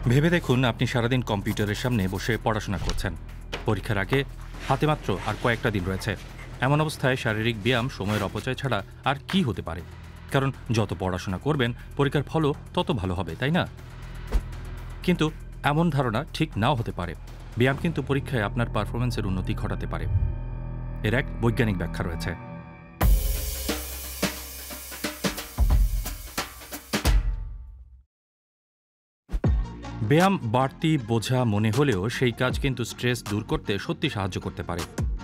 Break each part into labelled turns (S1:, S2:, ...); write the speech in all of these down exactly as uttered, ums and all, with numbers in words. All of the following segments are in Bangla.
S1: ভেবে দেখুন আপনি সারাদিন কম্পিউটারের সামনে বসে পড়াশোনা করছেন। পরীক্ষার আগে হাতে মাত্র আর কয়েকটা দিন রয়েছে। এমন অবস্থায় শারীরিক ব্যায়াম সময়ের অপচয় ছাড়া আর কি হতে পারে? কারণ যত পড়াশোনা করবেন পরীক্ষার ফলও তত ভালো হবে, তাই না? কিন্তু এমন ধারণা ঠিক নাও হতে পারে। ব্যায়াম কিন্তু পরীক্ষায় আপনার পারফরমেন্সের উন্নতি ঘটাতে পারে। এর এক বৈজ্ঞানিক ব্যাখ্যা রয়েছে। ব্যায়াম বাড়তি বোঝা মনে হলেও সেই কাজ কিন্তু স্ট্রেস দূর করতে সত্যি সাহায্য করতে পারে।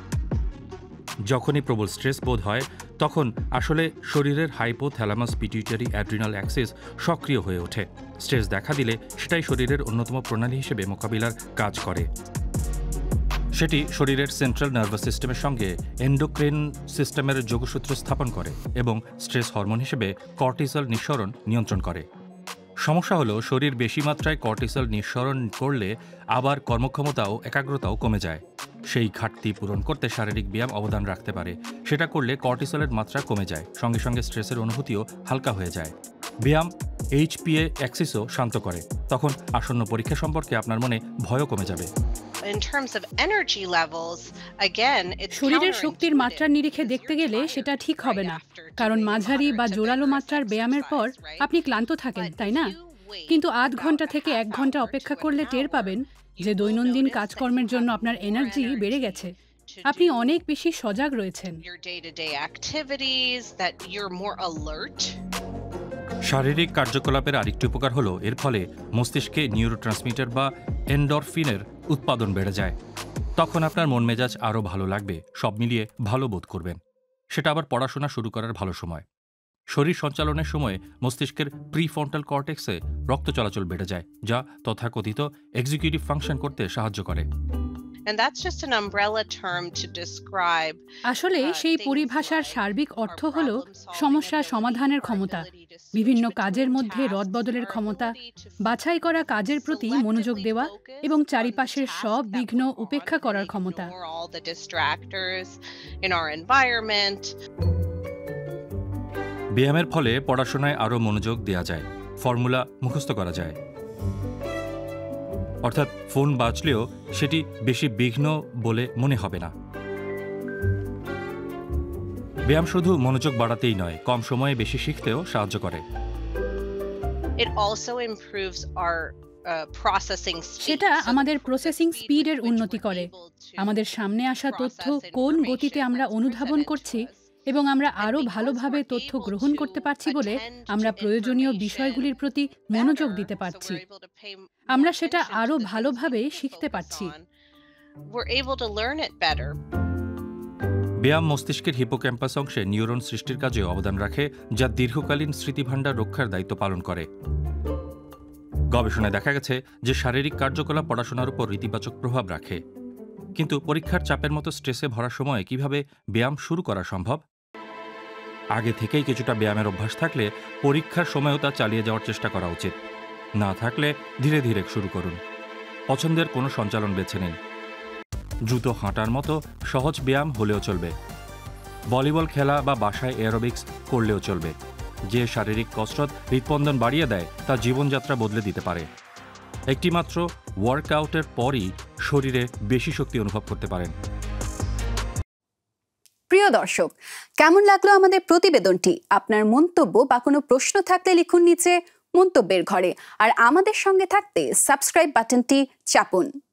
S1: যখনই প্রবল স্ট্রেস বোধ হয় তখন আসলে শরীরের হাইপোথ্যালামাস পিটিউটারি অ্যাড্রিনাল অ্যাক্সিস সক্রিয় হয়ে ওঠে। স্ট্রেস দেখা দিলে সেটাই শরীরের অন্যতম প্রণালী হিসেবে মোকাবিলার কাজ করে। সেটি শরীরের সেন্ট্রাল নার্ভাস সিস্টেমের সঙ্গে এন্ডোক্রিন সিস্টেমের যোগসূত্র স্থাপন করে এবং স্ট্রেস হরমোন হিসেবে কর্টিসল নিঃসরণ নিয়ন্ত্রণ করে। সমস্যা হলো শরীর বেশি মাত্রায় কর্টিসল নিঃসরণ করলে আবার কর্মক্ষমতা ও একাগ্রতাও কমে যায়। সেই ঘাটতি পূরণ করতে শারীরিক ব্যায়াম অবদান রাখতে পারে। সেটা করলে কর্টিসলের মাত্রা কমে যায়, সঙ্গে সঙ্গে স্ট্রেসের অনুভূতিও হালকা হয়ে যায়। ব্যায়াম এইচপিএ অ্যাক্সিসও শান্ত করে। তখন আসন্ন পরীক্ষা সম্পর্কে আপনার মনে ভয়ও কমে যাবে।
S2: শরীরের শক্তির মাত্রার নিরিখে দেখতে গেলে সেটা ঠিক হবে না, কারণ মাঝারি বা জোরালো মাত্রার ব্যায়ামের পর আপনি ক্লান্ত থাকেন, তাই না? কিন্তু আধ ঘন্টা থেকে এক ঘন্টা অপেক্ষা করলে টের পাবেন যে দৈনন্দিন কাজকর্মের জন্য আপনার এনার্জি বেড়ে গেছে। আপনি অনেক বেশি সজাগ রয়েছেন।
S1: শারীরিক কার্যকলাপের আরেকটি উপকার হলো এর ফলে মস্তিষ্কে নিউরোট্রান্সমিটার বা এন্ডরফিনের উৎপাদন বেড়ে যায়। তখন আপনার মন মেজাজ আরও ভালো লাগবে, সব মিলিয়ে ভালো বোধ করবেন। সেটা আবার পড়াশোনা শুরু করার ভালো সময়। শরীর সঞ্চালনের সময় মস্তিষ্কের প্রিফ্রন্টাল কর্টেক্সে রক্ত চলাচল বেড়ে যায়, যা তথাকথিত এক্সিকিউটিভ ফাংশন করতে সাহায্য করে।
S2: আসলে সেই পরিভাষার সার্বিক অর্থ হল সমস্যা সমাধানের ক্ষমতা, বিভিন্ন কাজের মধ্যে রদবদলের ক্ষমতা, বাছাই করা কাজের প্রতি মনোযোগ দেওয়া এবং চারিপাশের সব বিঘ্ন উপেক্ষা করার ক্ষমতা।
S1: ব্যায়ামের ফলে পড়াশোনায় আরও মনোযোগ দেওয়া যায়, ফর্মুলা মুখস্থ করা যায়। অর্থাৎ ফোন বাজলেও সেটি বেশি বিঘ্ন বলে মনে হবে না। ব্যায়াম শুধু মনোযোগ বাড়াতেই নয়, কম সময়ে বেশি শিখতেও সাহায্য করে।
S2: সেটা আমাদের প্রসেসিং স্পিডের উন্নতি করে। আমাদের সামনে আসা তথ্য কোন গতিতে আমরা অনুধাবন করছি এবং আমরা আরও ভালোভাবে তথ্য গ্রহণ করতে পারছি বলে আমরা প্রয়োজনীয় বিষয়গুলির প্রতি মনোযোগ দিতে পারছি। আমরা সেটা আরও ভালোভাবে শিখতে পারছি।
S1: ব্যায়াম মস্তিষ্কের হিপোক্যাম্পাস অংশে নিউরন সৃষ্টির কাজে অবদান রাখে, যা দীর্ঘকালীন স্মৃতিভাণ্ডার রক্ষার দায়িত্ব পালন করে। গবেষণায় দেখা গেছে যে শারীরিক কার্যকলাপ পড়াশোনার উপর ইতিবাচক প্রভাব রাখে। কিন্তু পরীক্ষার চাপের মতো স্ট্রেসে ভরা সময়ে কিভাবে ব্যায়াম শুরু করা সম্ভব? আগে থেকেই কিছুটা ব্যায়ামের অভ্যাস থাকলে পরীক্ষার সময়ও তা চালিয়ে যাওয়ার চেষ্টা করা উচিত। না থাকলে ধীরে ধীরে শুরু করুন। পছন্দের কোনো সঞ্চালন বেছে নিন। দ্রুত হাঁটার মতো সহজ ব্যায়াম হলেও চলবে। ভলিবল খেলা বা বাসায় এরোবিক্স করলেও চলবে। যে শারীরিক কসরত হৃদস্পন্দন বাড়িয়ে দেয় তা জীবনযাত্রা বদলে দিতে পারে। একটি মাত্র ওয়ার্কআউটের পরই শরীরে বেশি শক্তি অনুভব করতে পারেন।
S3: প্রিয় দর্শক, কেমন লাগলো আমাদের প্রতিবেদনটি? আপনার মন্তব্য বা কোনো প্রশ্ন থাকলে লিখুন নিচে মন্তব্যের ঘরে। আর আমাদের সঙ্গে থাকতে সাবস্ক্রাইব বাটনটি চাপুন।